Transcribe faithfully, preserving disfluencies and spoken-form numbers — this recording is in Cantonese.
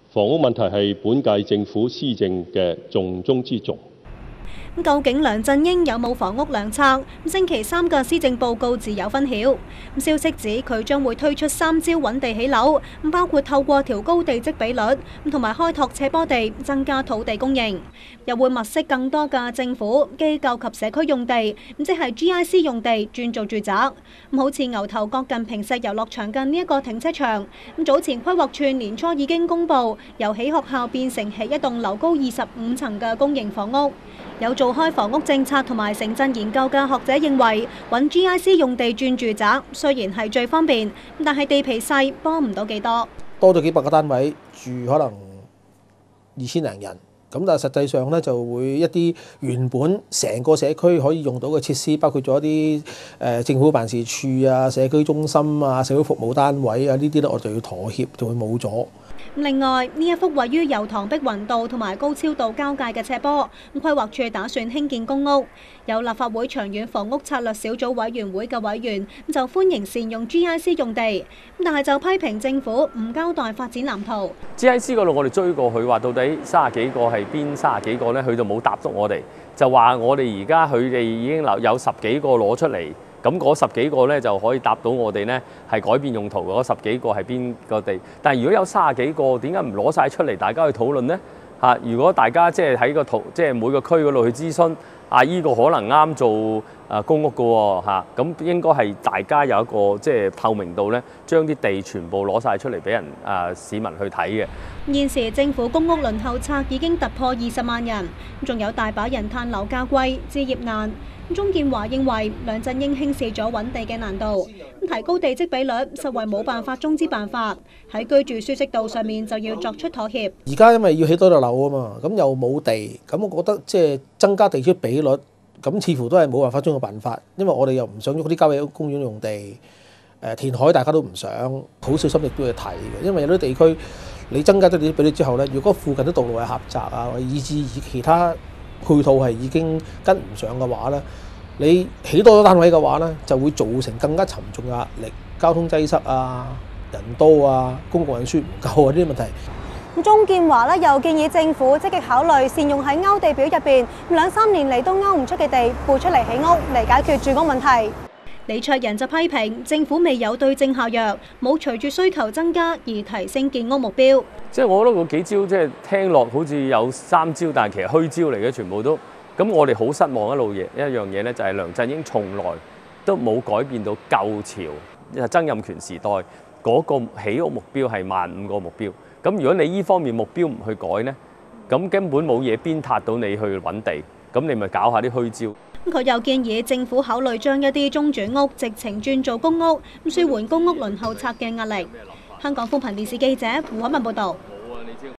房屋問題係本屆政府施政嘅重中之重。 究竟梁振英有冇房屋良策？星期三嘅施政報告自有分曉。消息指佢將會推出三招揾地起樓，包括透過調高地積比率，同埋開拓斜坡地，增加土地供應，又會物色更多嘅政府、機構及社區用地，即係 G I C 用地轉做住宅。好似牛頭角近坪石遊樂場嘅呢一個停車場，早前規劃處年初已經公布，由起學校變成起一棟樓高二十五層嘅公營房屋。有做開房屋政策同埋城鎮研究嘅學者認為，揾 G I C 用地轉住宅雖然係最方便，但係地皮細，幫唔到幾多。 多咗幾百個單位住，可能二千零人。咁但係實際上咧，就會一啲原本成個社區可以用到嘅設施，包括咗一啲誒政府辦事處啊、社區中心啊、社會服務單位啊呢啲咧，我就要妥協，就會冇咗。 另外，呢一幅位於油塘碧雲道同埋高超道交界嘅斜坡，規劃處打算興建公屋。有立法會長遠房屋策略小組委員會嘅委員就歡迎善用 G I C 用地，但係就批評政府唔交代發展藍圖。 G I C 嗰度我哋追過去，話到底三十幾個係邊三十幾個呢？佢就冇答覆我哋，就話我哋而家佢哋已經有十幾個攞出嚟。咁嗰十幾個咧就可以答到我哋呢係改變用途嗰十幾個係邊個地？但係如果有三十幾個，點解唔攞晒出嚟大家去討論呢？嚇！如果大家即係喺個圖，即係每個區嗰度去諮詢，啊依個可能啱做誒公屋㗎喎嚇，咁應該係大家有一個即係透明度咧，將啲地全部攞晒出嚟俾人誒市民去睇嘅。 現時政府公屋輪候冊已經突破二十萬人，仲有大把人嘆樓價貴、置業難。鍾建華認為梁振英輕視咗揾地嘅難度，提高地積比率實為冇辦法中之辦法，喺居住舒適度上面就要作出妥協。 而家因為要起多棟樓啊嘛，咁又冇地，咁我覺得即係增加地積比率，咁似乎都係冇辦法中嘅辦法，因為我哋又唔想喐啲郊野公園用地，誒填海大家都唔想，好小心亦都要睇嘅，因為有啲地區你增加咗地積比率之後咧，如果附近啲道路係狹窄啊，或者以至以其他配套係已經跟唔上嘅話咧，你起多咗單位嘅話咧，就會造成更加沉重嘅壓力，交通擠塞啊、人多啊、公共運輸唔夠啊呢啲問題。 鍾建華咧又建議政府積極考慮善用喺勾地表入邊兩三年嚟都勾唔出嘅地，撥出嚟起屋嚟解決住屋問題。李卓人就批評政府未有對症下藥，冇隨住需求增加而提升建屋目標。 即係我覺得嗰幾招即係聽落好似有三招，但係其實虛招嚟嘅，全部都。咁我哋好失望一路嘢一樣嘢咧，就係梁振英從來都冇改變到舊朝曾蔭權時代嗰個起屋目標係萬五個目標。咁如果你依方面目標唔去改呢，咁根本冇嘢鞭撻到你去揾地，咁你咪搞下啲虛招。 佢又建議政府考慮將一啲中轉屋直情轉做公屋，舒緩公屋輪候冊嘅壓力。香港寬頻電視記者胡海文報導。